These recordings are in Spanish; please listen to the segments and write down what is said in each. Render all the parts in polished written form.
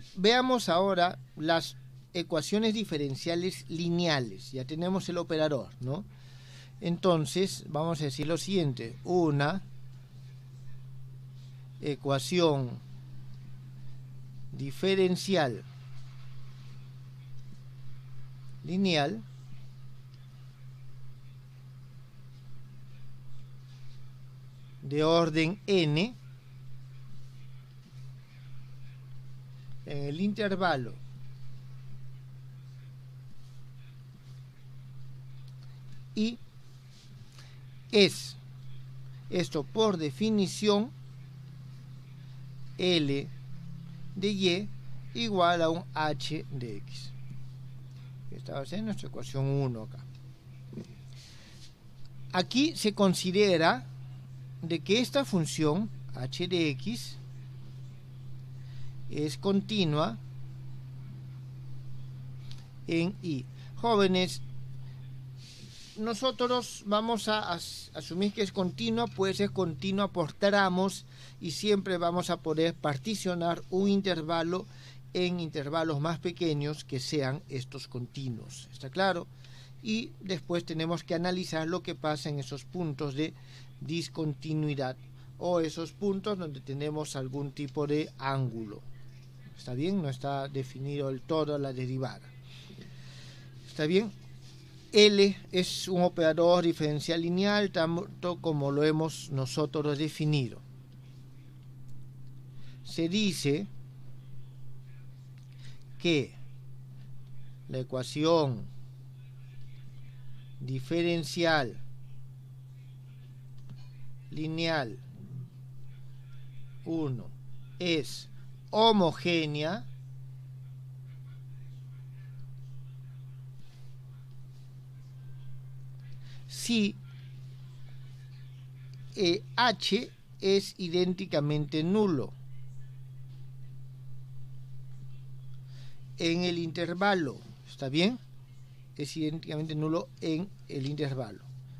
veamos ahora las ecuaciones diferenciales lineales. Ya tenemos el operador, ¿no? Entonces, vamos a decir lo siguiente. Una ecuación diferencial lineal de orden n en el intervalo y es, esto por definición, L de Y igual a un H de X. Esta va a ser nuestra ecuación 1 acá. Aquí se considera de que esta función H de X es continua en Y. Jóvenes, nosotros vamos a asumir que es continua, puede ser continua por tramos y siempre vamos a poder particionar un intervalo en intervalos más pequeños que sean estos continuos. ¿Está claro? Y después tenemos que analizar lo que pasa en esos puntos de discontinuidad o esos puntos donde tenemos algún tipo de ángulo. ¿Está bien? No está definido del todo la derivada. ¿Está bien? L es un operador diferencial lineal, tanto como lo hemos nosotros definido. Se dice que la ecuación diferencial lineal 1 es homogénea si H es idénticamente nulo en el intervalo. ¿Está bien? Es idénticamente nulo en el intervalo.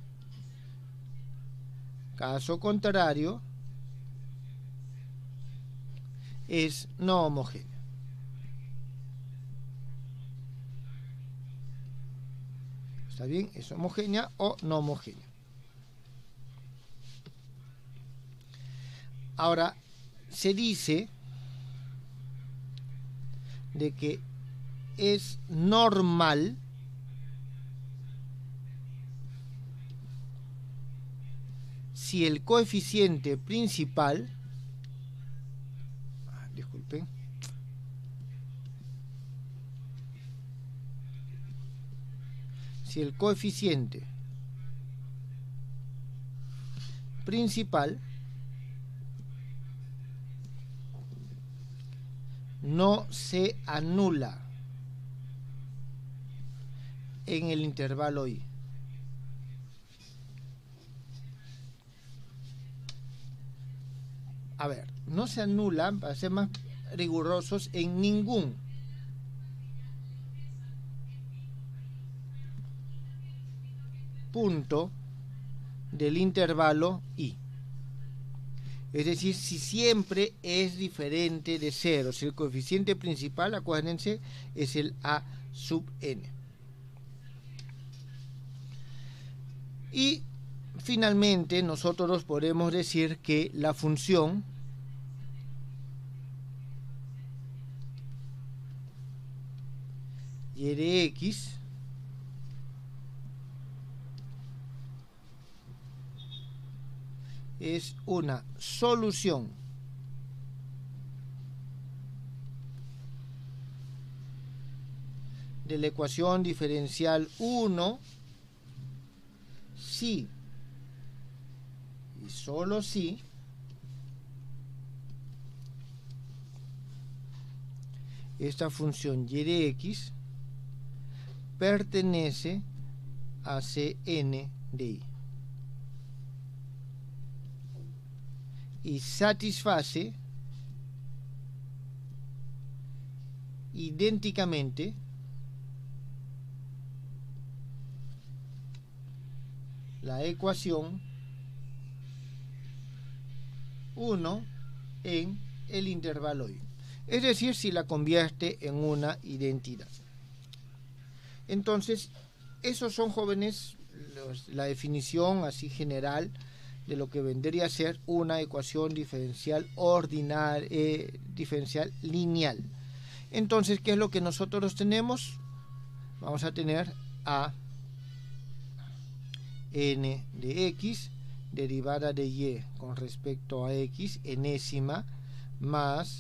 Caso contrario, es no homogénea. ¿Está bien? Es homogénea o no homogénea. Ahora, se dice de que es normal si el coeficiente principal, disculpen, si el coeficiente principal no se anula en el intervalo Y. A ver, no se anula, para ser más rigurosos, en ningún punto del intervalo Y. Es decir, si siempre es diferente de 0, si el coeficiente principal, acuérdense, es el A sub n. Y finalmente nosotros podemos decir que la función y de x es una solución de la ecuación diferencial 1 si y solo si esta función y de x pertenece a Cn de y y satisface idénticamente la ecuación 1 en el intervalo Y. es decir, si la convierte en una identidad. Entonces, esos son, jóvenes, la definición así general de lo que vendría a ser una ecuación diferencial diferencial lineal. Entonces, ¿qué es lo que nosotros tenemos? Vamos a tener a n de x derivada de y con respecto a x enésima más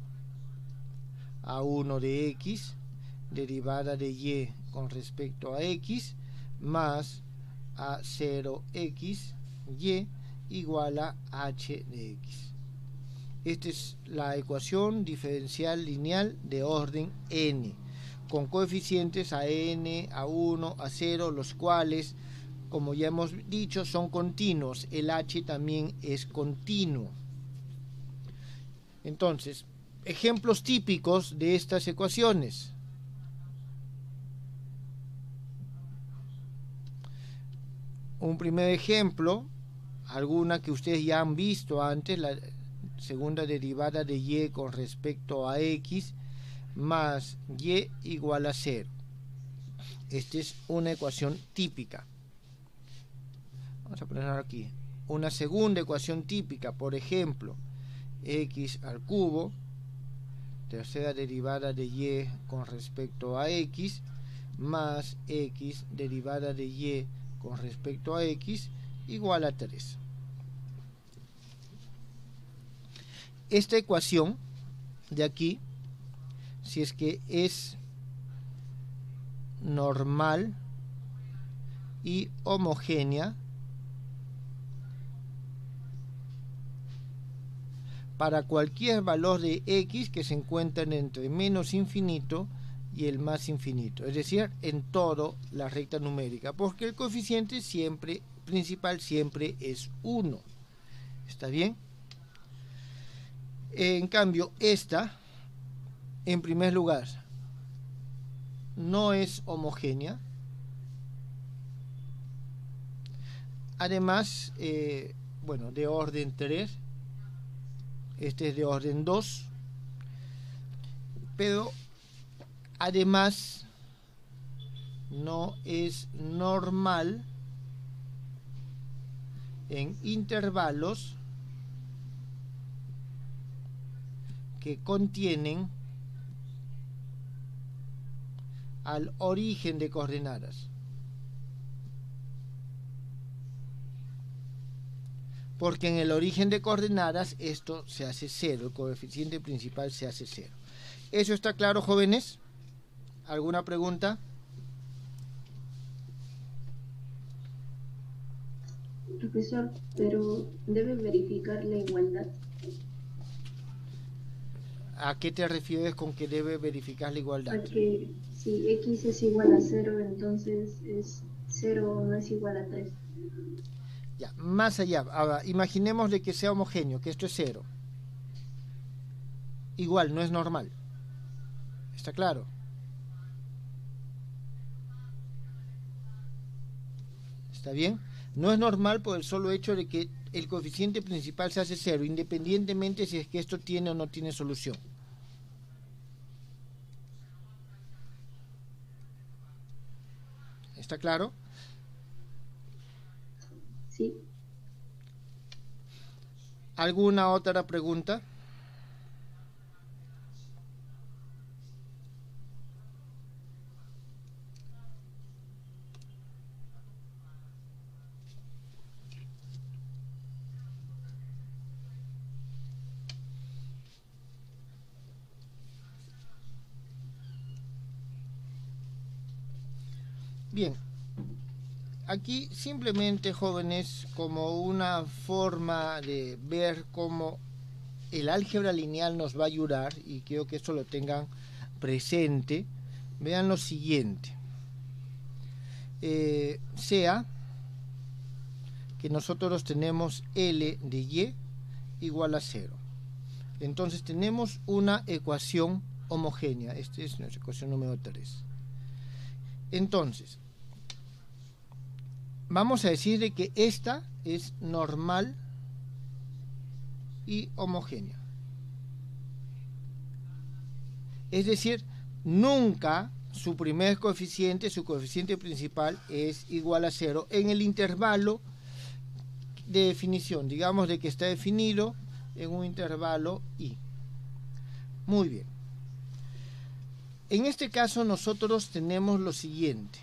a1 de x derivada de y con respecto a x más a 0x y igual a h de x. Esta es la ecuación diferencial lineal de orden n, con coeficientes a n, a 1, a 0, los cuales, como ya hemos dicho, son continuos. El h también es continuo. Entonces, ejemplos típicos de estas ecuaciones. Un primer ejemplo, alguna que ustedes ya han visto antes, la segunda derivada de y con respecto a x más y igual a 0. Esta es una ecuación típica. Vamos a poner aquí una segunda ecuación típica, por ejemplo, x al cubo, tercera derivada de y con respecto a x, más x derivada de y con respecto a x, igual a 3. Esta ecuación de aquí, si es que es normal y homogénea, para cualquier valor de x que se encuentren entre menos infinito y el más infinito, es decir, en toda la recta numérica, porque el coeficiente principal siempre es 1. ¿Está bien? En cambio, esta, en primer lugar, no es homogénea. Además, bueno, de orden 3. Este es de orden 2. Pero, además, no es normal en intervalos que contienen al origen de coordenadas. Porque en el origen de coordenadas esto se hace 0, el coeficiente principal se hace 0. ¿Eso está claro, jóvenes? ¿Alguna pregunta? Profesor, pero ¿debe verificar la igualdad? ¿A qué te refieres con que debe verificar la igualdad? A que si x es igual a 0, entonces 0 no es igual a 3. Ya, más allá, ahora, imaginemos de que sea homogéneo, que esto es 0. Igual, no es normal. ¿Está claro? ¿Está bien? No es normal por el solo hecho de que el coeficiente principal se hace 0, independientemente si es que esto tiene o no tiene solución. ¿Está claro? Sí. ¿Alguna otra pregunta? Bien, aquí simplemente, jóvenes, como una forma de ver cómo el álgebra lineal nos va a ayudar, y quiero que esto lo tengan presente, vean lo siguiente. Sea que nosotros tenemos L de Y igual a 0. Entonces tenemos una ecuación homogénea. Esta es nuestra ecuación número 3. Entonces, vamos a decir de que esta es normal y homogénea. Es decir, nunca su primer coeficiente, su coeficiente principal es igual a 0 en el intervalo de definición, digamos de que está definido en un intervalo i. Muy bien. En este caso nosotros tenemos lo siguiente.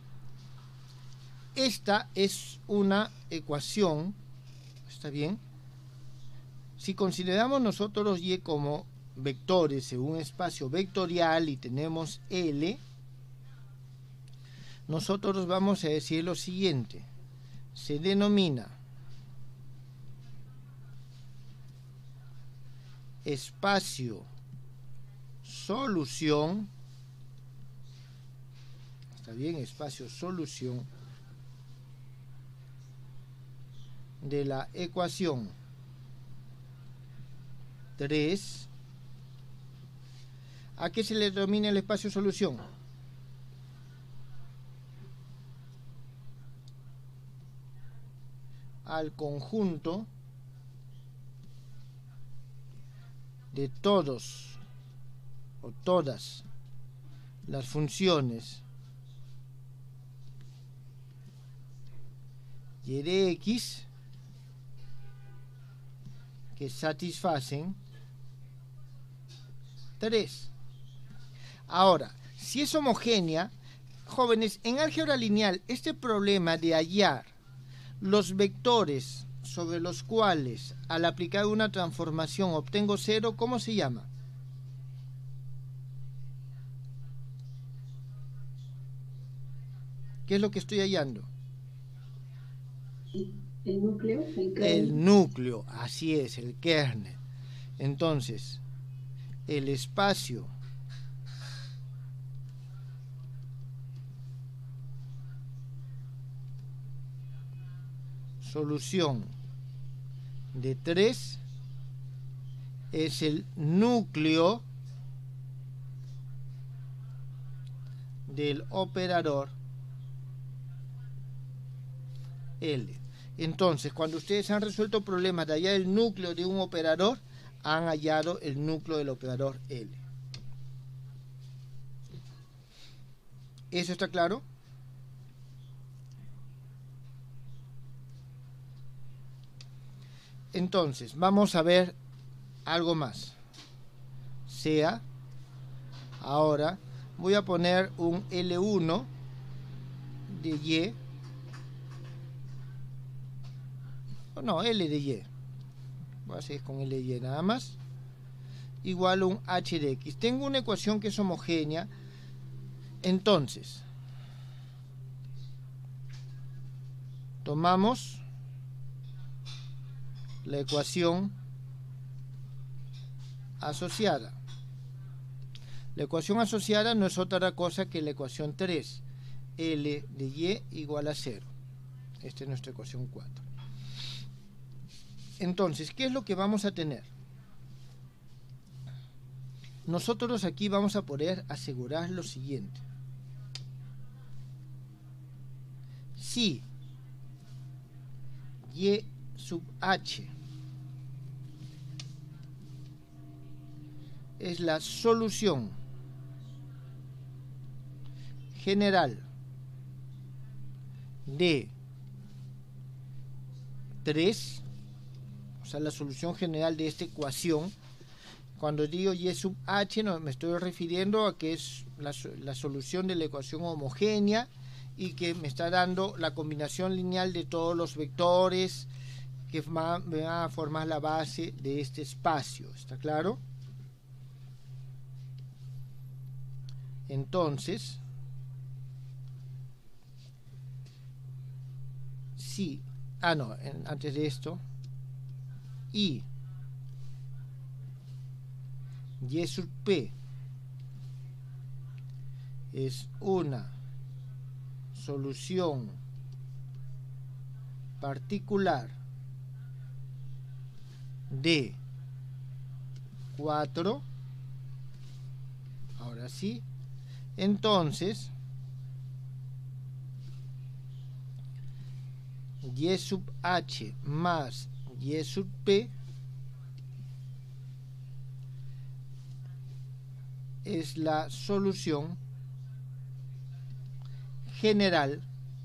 Esta es una ecuación, ¿está bien? Si consideramos nosotros y como vectores en un espacio vectorial y tenemos L, nosotros vamos a decir lo siguiente. Se denomina espacio solución, ¿está bien? Espacio solución de la ecuación 3. ¿A qué se le denomina el espacio solución? Al conjunto de todos o todas las funciones y de x que satisfacen 3. Ahora, si es homogénea, jóvenes, en álgebra lineal, este problema de hallar los vectores sobre los cuales al aplicar una transformación obtengo 0, ¿cómo se llama? ¿Qué es lo que estoy hallando? El núcleo, el núcleo, así es, el kernel. Entonces, el espacio solución de 3 es el núcleo del operador L. Entonces, cuando ustedes han resuelto problemas de hallar el núcleo de un operador, han hallado el núcleo del operador L. ¿Eso está claro? Entonces, vamos a ver algo más. Sea, ahora voy a poner un L1 de Y. No, L de Y. Voy a seguir con L de Y nada más. Igual a un H de X. Tengo una ecuación que es homogénea. Entonces, tomamos la ecuación asociada. La ecuación asociada no es otra cosa que la ecuación 3. L de Y igual a 0. Esta es nuestra ecuación 4. Entonces, ¿qué es lo que vamos a tener? Nosotros aquí vamos a poder asegurar lo siguiente. Si Y sub H es la solución general de 3, o sea, la solución general de esta ecuación. Cuando digo Y sub H, no, me estoy refiriendo a que es la solución de la ecuación homogénea y que me está dando la combinación lineal de todos los vectores que me van a formar la base de este espacio. ¿Está claro? Entonces, sí, antes de esto, Y sub P es una solución particular de 4, ahora sí, entonces Y sub H más Y sub P es la solución general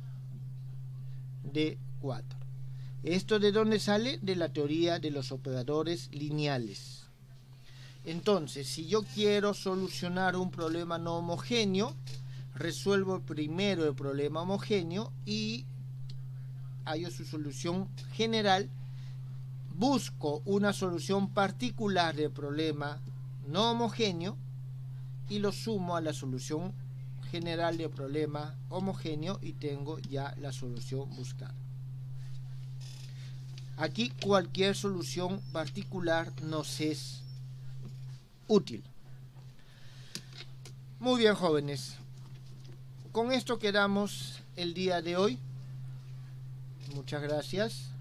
de 4. ¿Esto de dónde sale? De la teoría de los operadores lineales. Entonces, si yo quiero solucionar un problema no homogéneo, resuelvo primero el problema homogéneo y hallo su solución general. Busco una solución particular del problema no homogéneo y lo sumo a la solución general del problema homogéneo y tengo ya la solución buscada. Aquí cualquier solución particular nos es útil. Muy bien, jóvenes. Con esto quedamos el día de hoy. Muchas gracias.